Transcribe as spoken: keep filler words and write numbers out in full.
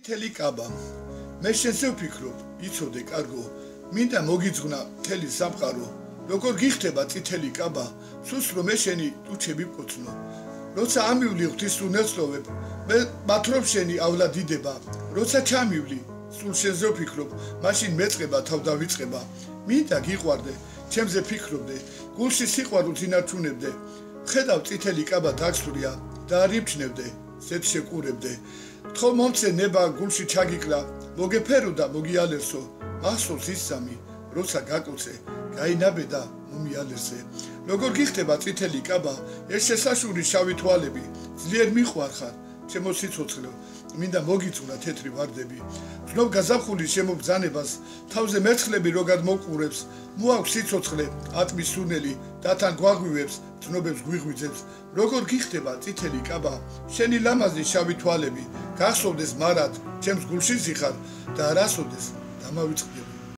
მთელი კაბა მე შენზე ვფიქრობ იცოდე კარგო მინდა მოგიძღვნა მთელი სამყარო როგორ გიხდება წითელი კაბა სულს რომ მე შენი ტუჩები ვკოცნო როცა ამივლი ღვთის უნელსოვებ მე მათრობ შენი ავლა დიდება როცა ჩამივლი სულ შენზე ვფიქრობ მაშინ მეწყება თავ დავიწყება მინდა გიყვარდე ჩემზე ფიქრობდე გულში სიყვარულს ინარჩუნებდე ხედავ წითელი კაბა დაგსვრია და არ იმჩნევდე სეთ შეკურებდე თხო მომცე ნება გულში ჩაგიკლა მოგეფერო და მოგიალერსო ახსოვს ის სამი როცა გაკოცე გაინაბედა მომიალერსე როგორ გიხდება წითელი კაბა ეს შესაშური შავი თვალები ძლიერ მიყვარხარ ჩემო სიცოცხლო მინდა მოგიწუნა თეთრი ვარდები ვცნობ გაზაფხულის შემოგზანებას თავზე მერცხლები როგად მოყურებს მოაქვს სიცოცხლე ატმის სუნელი და თან გვაღვივებს ცნობებს გვიღვიძებს როგორ გიხდება წითელი კაბა შენი ლამაზი შავი თვალები გახსოვდეს მარად ჩემს გულში ზიხარ და არასოდეს დამავიწყდები